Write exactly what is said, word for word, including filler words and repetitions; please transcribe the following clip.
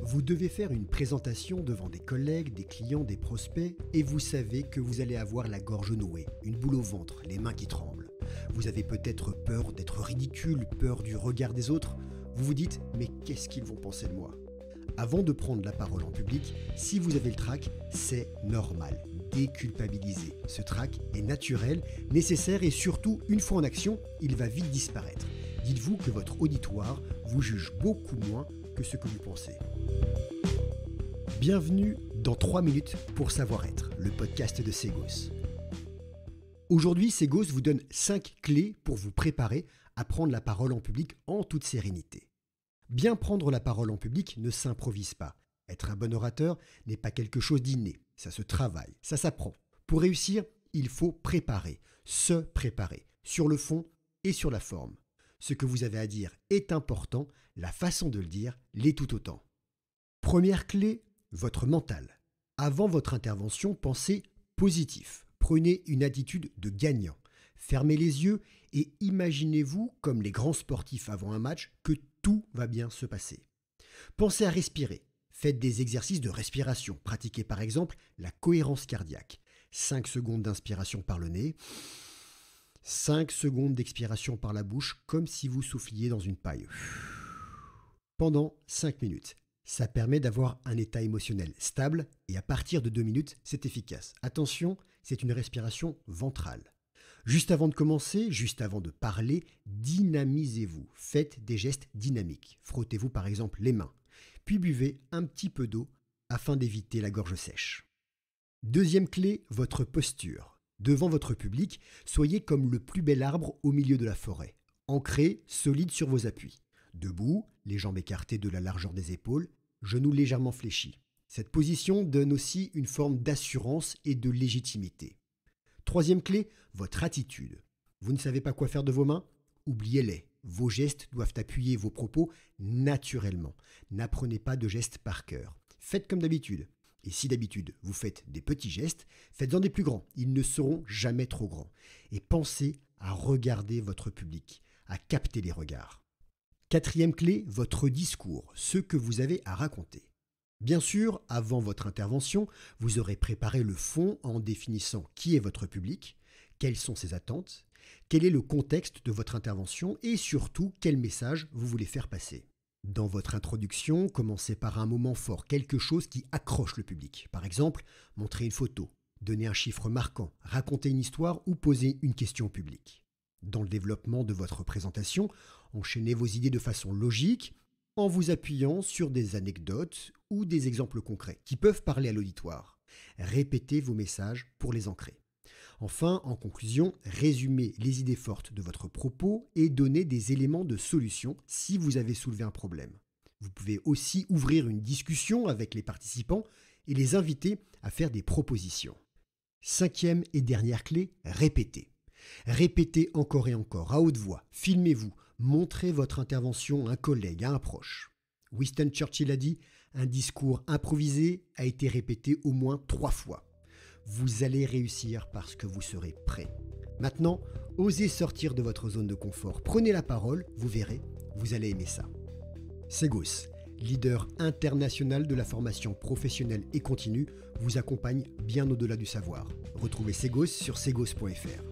Vous devez faire une présentation devant des collègues, des clients, des prospects et vous savez que vous allez avoir la gorge nouée, une boule au ventre, les mains qui tremblent. Vous avez peut-être peur d'être ridicule, peur du regard des autres. Vous vous dites « mais qu'est-ce qu'ils vont penser de moi ?» Avant de prendre la parole en public, si vous avez le trac, c'est normal. Déculpabilisez. Ce trac est naturel, nécessaire et surtout, une fois en action, il va vite disparaître. Dites-vous que votre auditoire vous juge beaucoup moins que ce que vous pensez. Bienvenue dans trois minutes pour savoir-être, le podcast de Segos. Aujourd'hui, Segos vous donne cinq clés pour vous préparer à prendre la parole en public en toute sérénité. Bien prendre la parole en public ne s'improvise pas. Être un bon orateur n'est pas quelque chose d'inné, ça se travaille, ça s'apprend. Pour réussir, il faut préparer, se préparer, sur le fond et sur la forme. Ce que vous avez à dire est important, la façon de le dire l'est tout autant. Première clé, votre mental. Avant votre intervention, pensez positif. Prenez une attitude de gagnant. Fermez les yeux et imaginez-vous, comme les grands sportifs avant un match, que tout va bien se passer. Pensez à respirer. Faites des exercices de respiration. Pratiquez par exemple la cohérence cardiaque. cinq secondes d'inspiration par le nez. cinq secondes d'expiration par la bouche, comme si vous souffliez dans une paille. Pendant cinq minutes. Ça permet d'avoir un état émotionnel stable et à partir de deux minutes, c'est efficace. Attention, c'est une respiration ventrale. Juste avant de commencer, juste avant de parler, dynamisez-vous. Faites des gestes dynamiques. Frottez-vous par exemple les mains. Puis buvez un petit peu d'eau afin d'éviter la gorge sèche. Deuxième clé, votre posture. Devant votre public, soyez comme le plus bel arbre au milieu de la forêt. Ancré, solide sur vos appuis. Debout, les jambes écartées de la largeur des épaules, genoux légèrement fléchis. Cette position donne aussi une forme d'assurance et de légitimité. Troisième clé, votre attitude. Vous ne savez pas quoi faire de vos mains ? Oubliez-les. Vos gestes doivent appuyer vos propos naturellement. N'apprenez pas de gestes par cœur. Faites comme d'habitude. Et si d'habitude vous faites des petits gestes, faites-en des plus grands. Ils ne seront jamais trop grands. Et pensez à regarder votre public, à capter les regards. Quatrième clé, votre discours, ce que vous avez à raconter. Bien sûr, avant votre intervention, vous aurez préparé le fond en définissant qui est votre public, quelles sont ses attentes, quel est le contexte de votre intervention et surtout quel message vous voulez faire passer. Dans votre introduction, commencez par un moment fort, quelque chose qui accroche le public. Par exemple, montrer une photo, donner un chiffre marquant, raconter une histoire ou poser une question au public. Dans le développement de votre présentation, enchaînez vos idées de façon logique en vous appuyant sur des anecdotes ou des exemples concrets qui peuvent parler à l'auditoire. Répétez vos messages pour les ancrer. Enfin, en conclusion, résumez les idées fortes de votre propos et donnez des éléments de solution si vous avez soulevé un problème. Vous pouvez aussi ouvrir une discussion avec les participants et les inviter à faire des propositions. Cinquième et dernière clé, répétez. Répétez encore et encore, à haute voix, filmez-vous, montrez votre intervention à un collègue, à un proche. Winston Churchill a dit « Un discours improvisé a été répété au moins trois fois ». Vous allez réussir parce que vous serez prêt. Maintenant, osez sortir de votre zone de confort. Prenez la parole, vous verrez, vous allez aimer ça. Segos, leader international de la formation professionnelle et continue, vous accompagne bien au-delà du savoir. Retrouvez Segos sur segos point f r.